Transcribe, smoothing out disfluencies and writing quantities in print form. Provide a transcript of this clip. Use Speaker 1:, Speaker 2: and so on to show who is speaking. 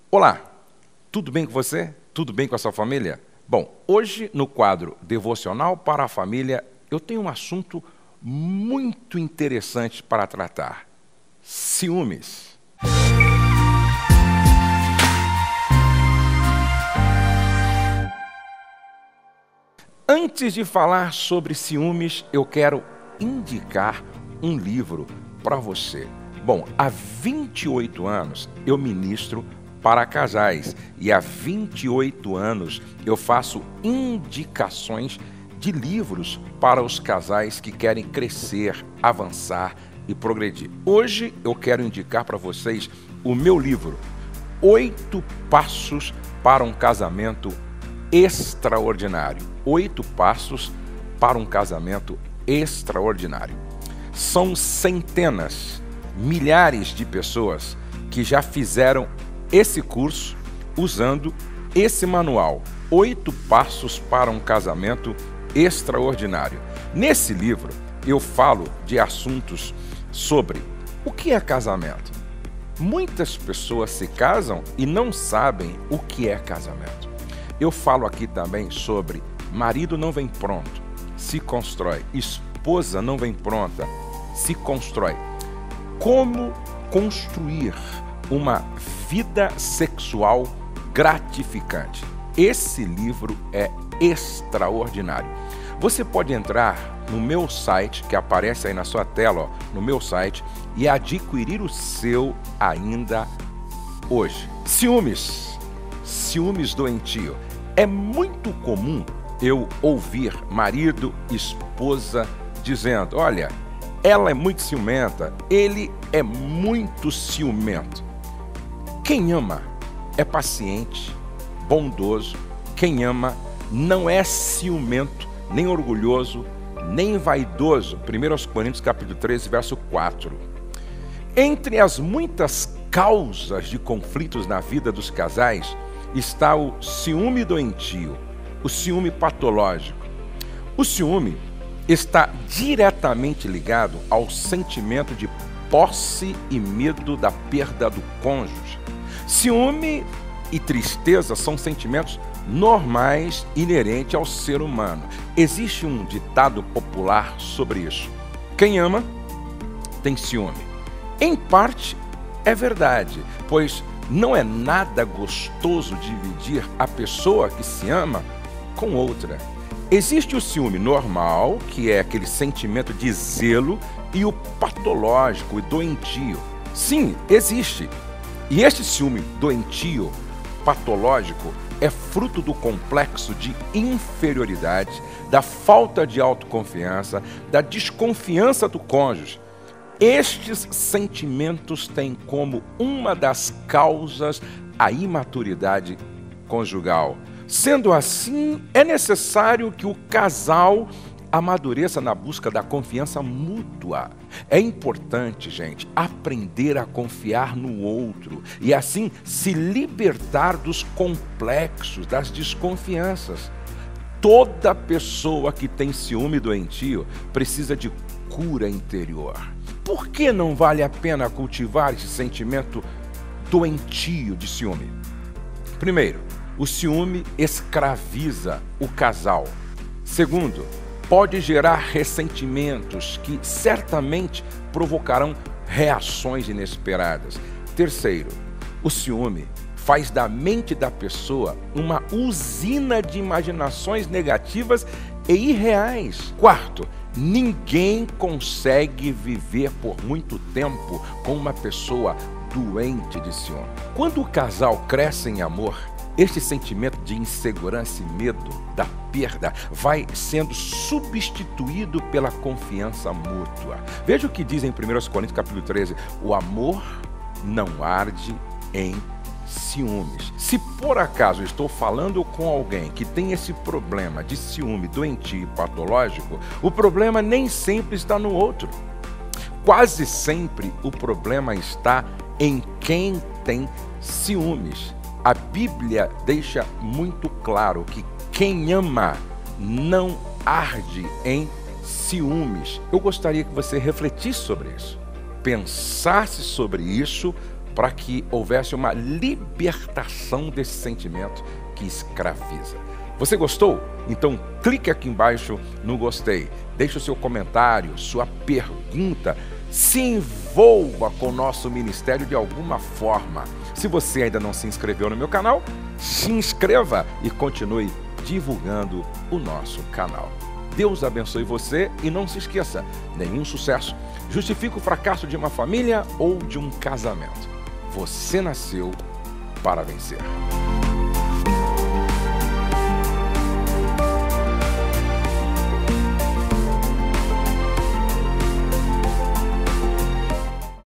Speaker 1: Olá, tudo bem com você? Tudo bem com a sua família? Bom, hoje no quadro Devocional para a Família, eu tenho um assunto muito interessante para tratar: ciúmes. Antes de falar sobre ciúmes, eu quero indicar um livro para você. Bom, há 28 anos eu ministro para casais e há 28 anos eu faço indicações de livros para os casais que querem crescer, avançar e progredir. Hoje eu quero indicar para vocês o meu livro, 8 Passos para um Casamento Extraordinário. 8 Passos para um Casamento Extraordinário. São centenas, milhares de pessoas que já fizeram esse curso usando esse manual, 8 Passos para um Casamento Extraordinário. Nesse livro eu falo de assuntos sobre o que é casamento. Muitas pessoas se casam e não sabem o que é casamento. Eu falo aqui também sobre marido não vem pronto, se constrói. Esposa não vem pronta, se constrói. Como construir uma vida sexual gratificante. Esse livro é extraordinário. Você pode entrar no meu site, que aparece aí na sua tela, no meu site, e adquirir o seu ainda hoje. Ciúmes doentio. É muito comum eu ouvir marido, esposa dizendo: olha, ela é muito ciumenta, ele é muito ciumento. Quem ama é paciente, bondoso. Quem ama não é ciumento, nem orgulhoso, nem vaidoso. 1 Coríntios capítulo 13, verso 4. Entre as muitas causas de conflitos na vida dos casais está o ciúme doentio, o ciúme patológico. O ciúme está diretamente ligado ao sentimento de posse e medo da perda do cônjuge. Ciúme e tristeza são sentimentos normais inerentes ao ser humano. Existe um ditado popular sobre isso: quem ama tem ciúme. Em parte é verdade, pois não é nada gostoso dividir a pessoa que se ama com outra. Existe o ciúme normal, que é aquele sentimento de zelo, e o patológico e doentio. Sim, existe. E este ciúme doentio, patológico, é fruto do complexo de inferioridade, da falta de autoconfiança, da desconfiança do cônjuge. Estes sentimentos têm como uma das causas a imaturidade conjugal. Sendo assim, é necessário que o casal amadureça na busca da confiança mútua. É importante, gente, aprender a confiar no outro e assim se libertar dos complexos, das desconfianças. Toda pessoa que tem ciúme doentio precisa de cura interior. Por que não vale a pena cultivar esse sentimento doentio de ciúme? Primeiro, o ciúme escraviza o casal. Segundo, pode gerar ressentimentos que certamente provocarão reações inesperadas. Terceiro, o ciúme faz da mente da pessoa uma usina de imaginações negativas e irreais. Quarto, ninguém consegue viver por muito tempo com uma pessoa doente de ciúme. Quando o casal cresce em amor, este sentimento de insegurança e medo da perda vai sendo substituído pela confiança mútua. Veja o que diz em 1 Coríntios capítulo 13: o amor não arde em ciúmes. Se por acaso estou falando com alguém que tem esse problema de ciúme doentio e patológico, o problema nem sempre está no outro. Quase sempre o problema está em quem tem ciúmes. A Bíblia deixa muito claro que quem ama não arde em ciúmes. Eu gostaria que você refletisse sobre isso, pensasse sobre isso para que houvesse uma libertação desse sentimento que escraviza. Você gostou? Então clique aqui embaixo no gostei, deixe o seu comentário, sua pergunta, se envolva com o nosso ministério de alguma forma. Se você ainda não se inscreveu no meu canal, se inscreva e continue divulgando o nosso canal. Deus abençoe você e não se esqueça, nenhum sucesso justifica o fracasso de uma família ou de um casamento. Você nasceu para vencer.